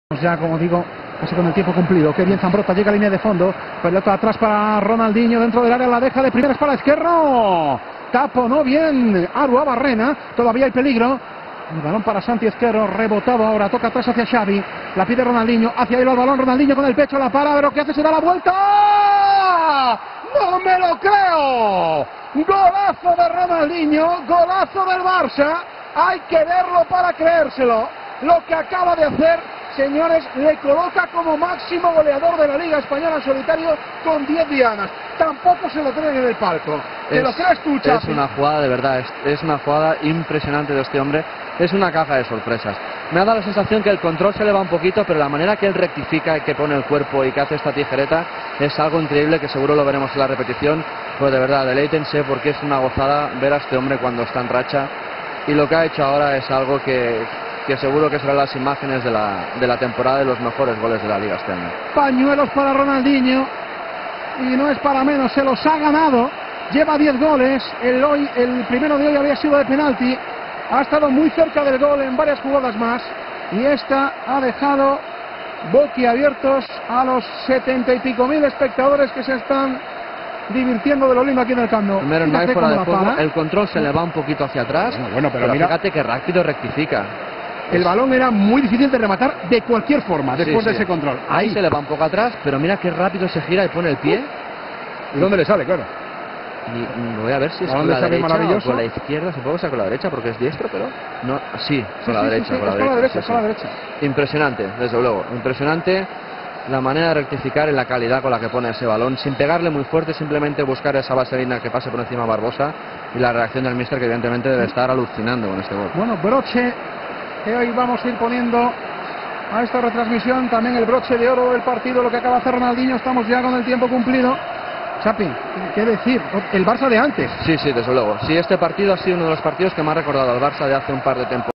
Ya, como digo, casi con el tiempo cumplido. Qué bien Zambrotta, llega a línea de fondo. Pelota atrás para Ronaldinho, dentro del área, la deja de primeras para Esquerro. Taponó bien Arua Barrena, todavía hay peligro. El balón para Santi Esquerro, rebotado ahora, toca atrás hacia Xavi. La pide Ronaldinho, hacia él el balón, Ronaldinho con el pecho, la para, pero ¿qué hace? Se da la vuelta. ¡No me lo creo! Golazo de Ronaldinho, golazo del Barça. Hay que verlo para creérselo. Lo que acaba de hacer, señores, le coloca como máximo goleador de la Liga Española en solitario con 10 dianas. Tampoco se lo creen en el palco. ¿Te lo crees tú, Chapi? Es una jugada, de verdad, es una jugada impresionante de este hombre. Es una caja de sorpresas. Me ha dado la sensación que el control se le va un poquito, pero la manera que él rectifica, que pone el cuerpo y que hace esta tijereta es algo increíble, que seguro lo veremos en la repetición. Pues de verdad, deleítense, porque es una gozada ver a este hombre cuando está en racha. Y lo que ha hecho ahora es algo que seguro que serán las imágenes de la temporada, de los mejores goles de la Liga este año. Pañuelos para Ronaldinho, y no es para menos, se los ha ganado. Lleva 10 goles, el primero de hoy había sido de penalti, ha estado muy cerca del gol en varias jugadas más, y esta ha dejado boquiabiertos a los 70 y pico mil espectadores que se están divirtiendo de lo lindo aquí en el Camp Nou. Primero no hay fuera de juego, el control se le va un poquito hacia atrás, pero mira, fíjate que rápido rectifica. El balón era muy difícil de rematar de cualquier forma después de ese control. Ahí se le va un poco atrás, pero mira qué rápido se gira y pone el pie. ¿Y dónde le sale? Claro. Y voy a ver si es con la derecha o con la izquierda. Supongo que sea con la derecha porque es diestro, pero no, sí, con la derecha. Con la derecha. Impresionante, desde luego, impresionante la manera de rectificar y la calidad con la que pone ese balón, sin pegarle muy fuerte, simplemente buscar esa vaselina que pase por encima de Barbosa, y la reacción del míster, que evidentemente debe estar alucinando con este gol. Bueno, broche que hoy vamos a ir poniendo a esta retransmisión, también el broche de oro del partido, lo que acaba de hacer Ronaldinho. Estamos ya con el tiempo cumplido. Chapi, ¿qué decir? El Barça de antes. Sí, desde luego. Sí, este partido ha sido uno de los partidos que me ha recordado al Barça de hace un par de temporadas.